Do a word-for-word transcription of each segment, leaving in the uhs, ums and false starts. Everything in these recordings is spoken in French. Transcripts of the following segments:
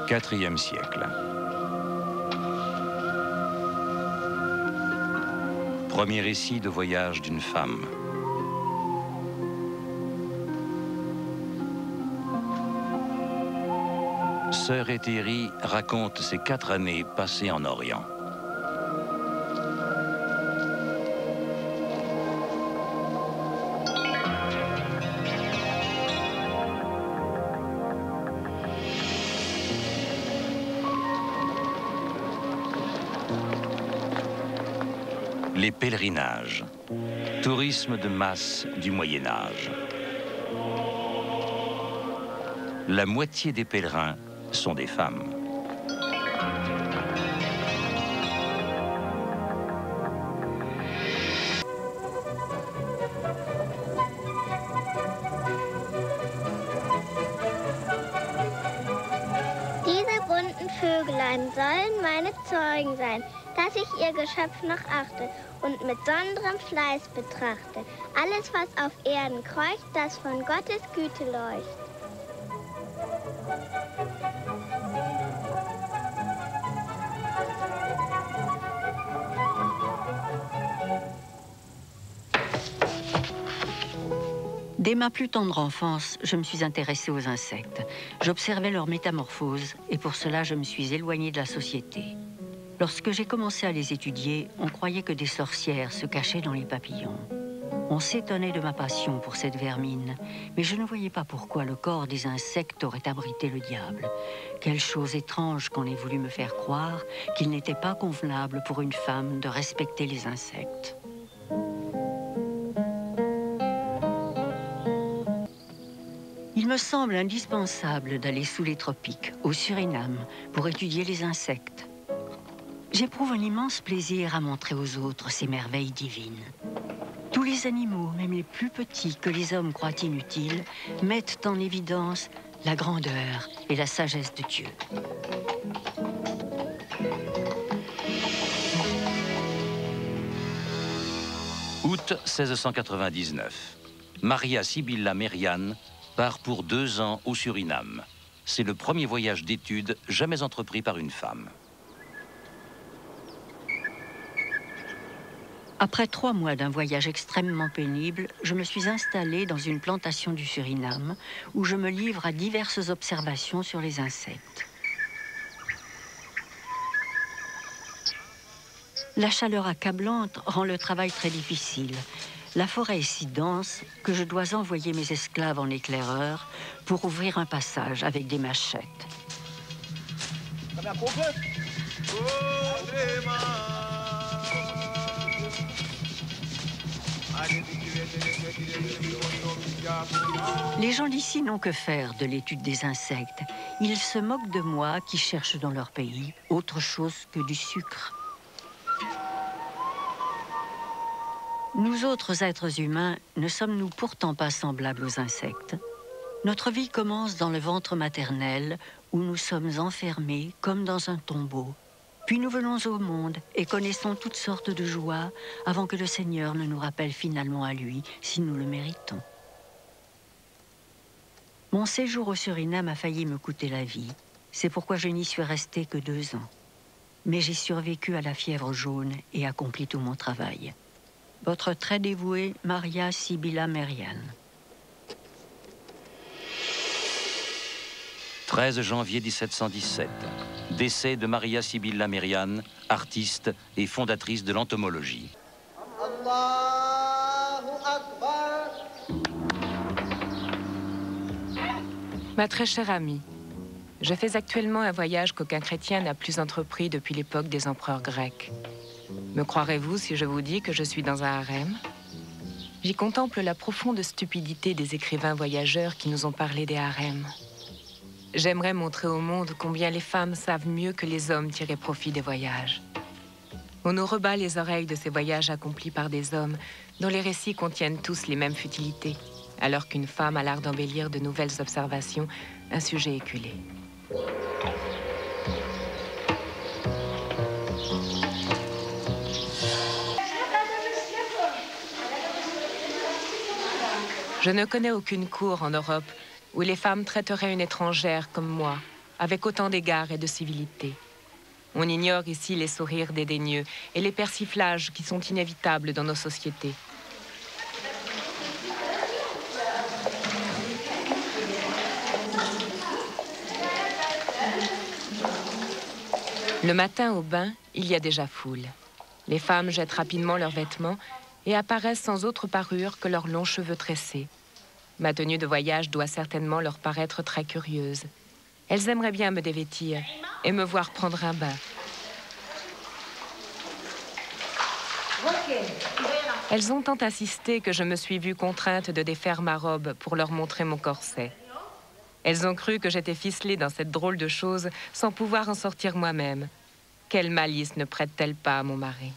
quatrième siècle. Premier récit de voyage d'une femme. Sœur Éthérie raconte ses quatre années passées en Orient. Les pèlerinages, tourisme de masse du Moyen-Âge. La moitié des pèlerins sont des femmes. Diese bunten Vögelein sollen meine Zeugen sein, dass ich ihr Geschöpf noch achte und mit besonderem Fleiß betrachte. Alles, was auf Erden kreucht, das von Gottes Güte leuchtet. Dès ma plus tendre enfance, je me suis intéressée aux insectes. J'observais leur métamorphose et pour cela, je me suis éloignée de la société. Lorsque j'ai commencé à les étudier, on croyait que des sorcières se cachaient dans les papillons. On s'étonnait de ma passion pour cette vermine, mais je ne voyais pas pourquoi le corps des insectes aurait abrité le diable. Quelle chose étrange qu'on ait voulu me faire croire qu'il n'était pas convenable pour une femme de respecter les insectes. Il me semble indispensable d'aller sous les tropiques, au Suriname, pour étudier les insectes. J'éprouve un immense plaisir à montrer aux autres ces merveilles divines. Tous les animaux, même les plus petits que les hommes croient inutiles, mettent en évidence la grandeur et la sagesse de Dieu. Août seize cent quatre-vingt-dix-neuf. Maria Sibylla Merian part pour deux ans au Suriname. C'est le premier voyage d'études jamais entrepris par une femme. Après trois mois d'un voyage extrêmement pénible, je me suis installée dans une plantation du Suriname où je me livre à diverses observations sur les insectes. La chaleur accablante rend le travail très difficile. La forêt est si dense que je dois envoyer mes esclaves en éclaireur pour ouvrir un passage avec des machettes. Les gens d'ici n'ont que faire de l'étude des insectes. Ils se moquent de moi qui cherche dans leur pays autre chose que du sucre. Nous autres êtres humains ne sommes-nous pourtant pas semblables aux insectes? Notre vie commence dans le ventre maternel où nous sommes enfermés comme dans un tombeau. Puis nous venons au monde et connaissons toutes sortes de joies avant que le Seigneur ne nous rappelle finalement à lui si nous le méritons. Mon séjour au Suriname a failli me coûter la vie. C'est pourquoi je n'y suis restée que deux ans. Mais j'ai survécu à la fièvre jaune et accompli tout mon travail. Votre très dévouée Maria Sibylla Merian. treize janvier mille sept cent dix-sept. Décès de Maria Sibylla Merian, artiste et fondatrice de l'entomologie. Ma très chère amie, je fais actuellement un voyage qu'aucun chrétien n'a plus entrepris depuis l'époque des empereurs grecs. Me croirez-vous si je vous dis que je suis dans un harem? J'y contemple la profonde stupidité des écrivains voyageurs qui nous ont parlé des harems. J'aimerais montrer au monde combien les femmes savent mieux que les hommes tirer profit des voyages. On nous rebat les oreilles de ces voyages accomplis par des hommes dont les récits contiennent tous les mêmes futilités, alors qu'une femme a l'art d'embellir de nouvelles observations un sujet éculé. Je ne connais aucune cour en Europe où les femmes traiteraient une étrangère comme moi, avec autant d'égards et de civilité. On ignore ici les sourires dédaigneux et les persiflages qui sont inévitables dans nos sociétés. Le matin au bain, il y a déjà foule. Les femmes jettent rapidement leurs vêtements et apparaissent sans autre parure que leurs longs cheveux tressés. Ma tenue de voyage doit certainement leur paraître très curieuse. Elles aimeraient bien me dévêtir et me voir prendre un bain. Elles ont tant insisté que je me suis vue contrainte de défaire ma robe pour leur montrer mon corset. Elles ont cru que j'étais ficelée dans cette drôle de chose sans pouvoir en sortir moi-même. Quelle malice ne prête-t-elle pas à mon mari?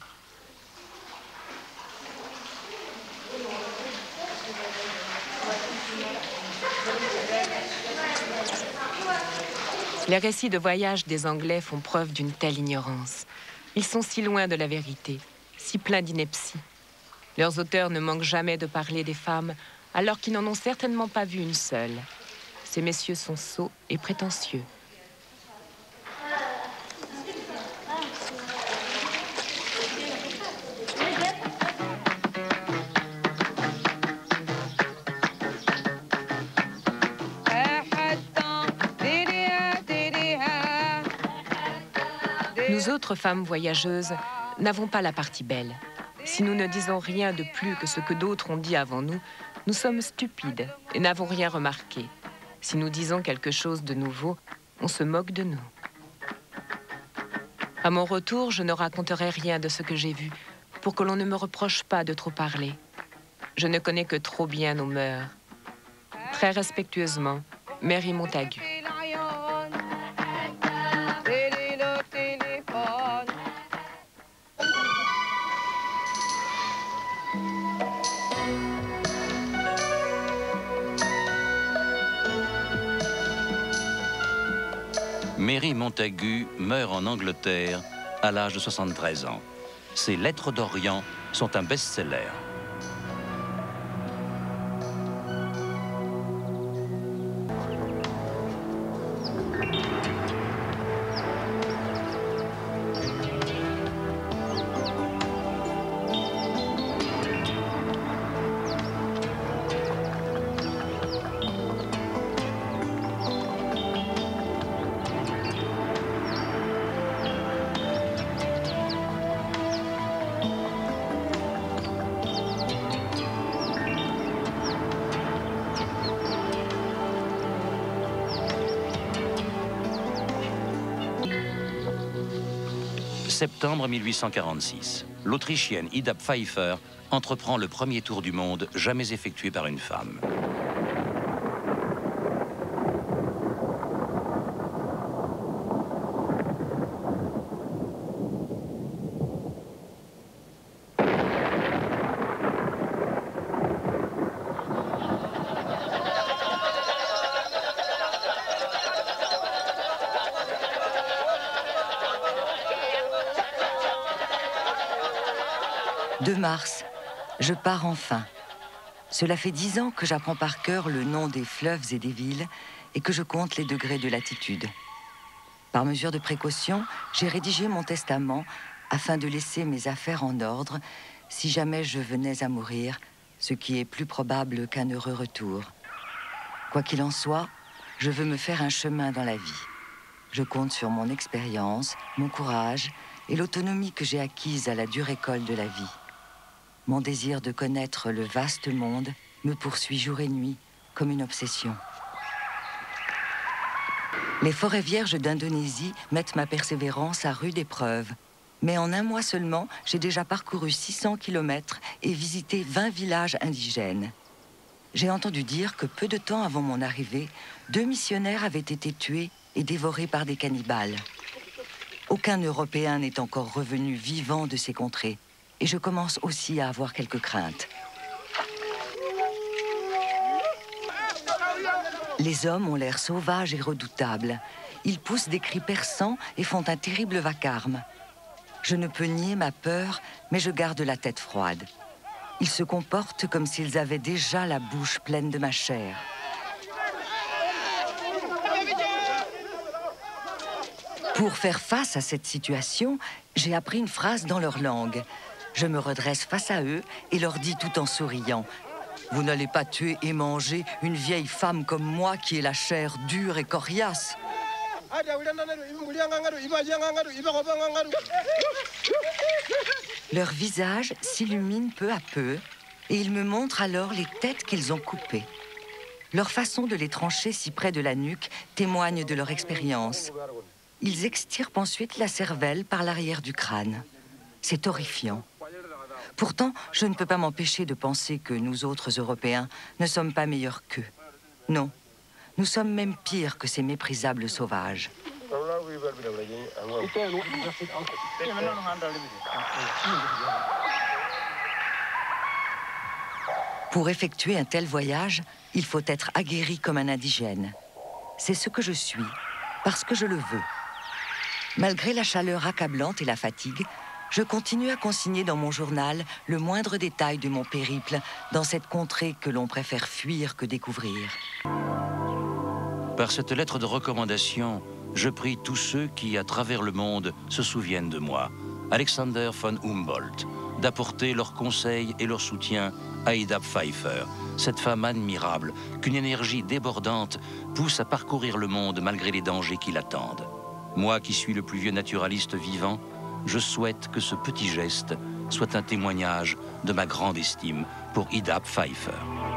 Les récits de voyage des Anglais font preuve d'une telle ignorance. Ils sont si loin de la vérité, si pleins d'ineptie. Leurs auteurs ne manquent jamais de parler des femmes, alors qu'ils n'en ont certainement pas vu une seule. Ces messieurs sont sots et prétentieux. Nous autres femmes voyageuses n'avons pas la partie belle. Si nous ne disons rien de plus que ce que d'autres ont dit avant nous, nous sommes stupides et n'avons rien remarqué. Si nous disons quelque chose de nouveau, on se moque de nous. À mon retour, je ne raconterai rien de ce que j'ai vu, pour que l'on ne me reproche pas de trop parler. Je ne connais que trop bien nos mœurs. Très respectueusement, Mary Montagu. Mary Montagu meurt en Angleterre à l'âge de soixante-treize ans. Ses Lettres d'Orient sont un best-seller. Septembre mille huit cent quarante-six. L'Autrichienne Ida Pfeiffer entreprend le premier tour du monde jamais effectué par une femme. deux mars, je pars enfin. Cela fait dix ans que j'apprends par cœur le nom des fleuves et des villes et que je compte les degrés de latitude. Par mesure de précaution, j'ai rédigé mon testament afin de laisser mes affaires en ordre si jamais je venais à mourir, ce qui est plus probable qu'un heureux retour. Quoi qu'il en soit, je veux me faire un chemin dans la vie. Je compte sur mon expérience, mon courage et l'autonomie que j'ai acquise à la dure école de la vie. Mon désir de connaître le vaste monde me poursuit jour et nuit comme une obsession. Les forêts vierges d'Indonésie mettent ma persévérance à rude épreuve. Mais en un mois seulement, j'ai déjà parcouru six cents kilomètres et visité vingt villages indigènes. J'ai entendu dire que peu de temps avant mon arrivée, deux missionnaires avaient été tués et dévorés par des cannibales. Aucun Européen n'est encore revenu vivant de ces contrées. Et je commence aussi à avoir quelques craintes. Les hommes ont l'air sauvages et redoutables. Ils poussent des cris perçants et font un terrible vacarme. Je ne peux nier ma peur, mais je garde la tête froide. Ils se comportent comme s'ils avaient déjà la bouche pleine de ma chair. Pour faire face à cette situation, j'ai appris une phrase dans leur langue. Je me redresse face à eux et leur dis tout en souriant: « Vous n'allez pas tuer et manger une vieille femme comme moi qui est la chair dure et coriace. » Leur visage s'illumine peu à peu et ils me montrent alors les têtes qu'ils ont coupées. Leur façon de les trancher si près de la nuque témoigne de leur expérience. Ils extirpent ensuite la cervelle par l'arrière du crâne. C'est horrifiant. Pourtant, je ne peux pas m'empêcher de penser que nous autres Européens ne sommes pas meilleurs qu'eux. Non, nous sommes même pires que ces méprisables sauvages. Pour effectuer un tel voyage, il faut être aguerri comme un indigène. C'est ce que je suis, parce que je le veux. Malgré la chaleur accablante et la fatigue, je continue à consigner dans mon journal le moindre détail de mon périple dans cette contrée que l'on préfère fuir que découvrir. Par cette lettre de recommandation, je prie tous ceux qui, à travers le monde, se souviennent de moi, Alexander von Humboldt, d'apporter leurs conseils et leur soutien à Ida Pfeiffer, cette femme admirable qu'une énergie débordante pousse à parcourir le monde malgré les dangers qui l'attendent. Moi qui suis le plus vieux naturaliste vivant, je souhaite que ce petit geste soit un témoignage de ma grande estime pour Ida Pfeiffer.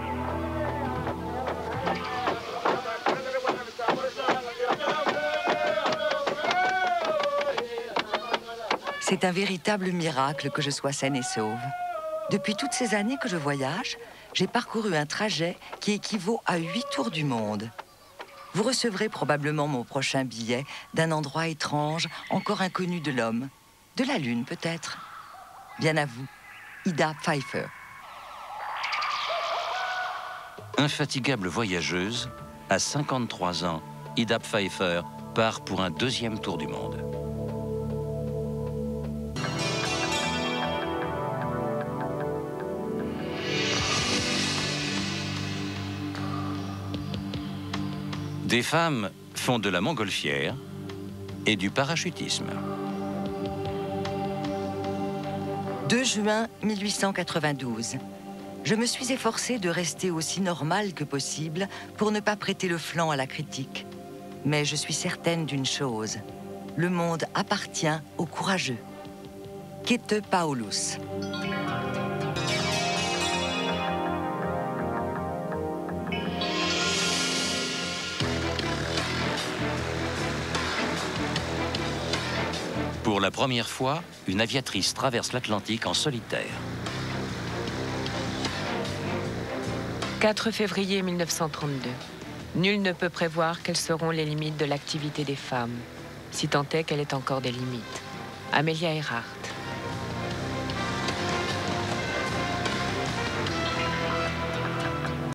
C'est un véritable miracle que je sois saine et sauve. Depuis toutes ces années que je voyage, j'ai parcouru un trajet qui équivaut à huit tours du monde. Vous recevrez probablement mon prochain billet d'un endroit étrange, encore inconnu de l'homme. De la Lune, peut-être. Bien à vous, Ida Pfeiffer. Infatigable voyageuse, à cinquante-trois ans, Ida Pfeiffer part pour un deuxième tour du monde. Des femmes font de la montgolfière et du parachutisme. deux juin mille huit cent quatre-vingt-douze. Je me suis efforcée de rester aussi normale que possible pour ne pas prêter le flanc à la critique. Mais je suis certaine d'une chose. Le monde appartient aux courageux. Käthe Paulus. Pour la première fois, une aviatrice traverse l'Atlantique en solitaire. quatre février mille neuf cent trente-deux. Nul ne peut prévoir quelles seront les limites de l'activité des femmes, si tant est qu'elle ait encore des limites. Amelia Earhart.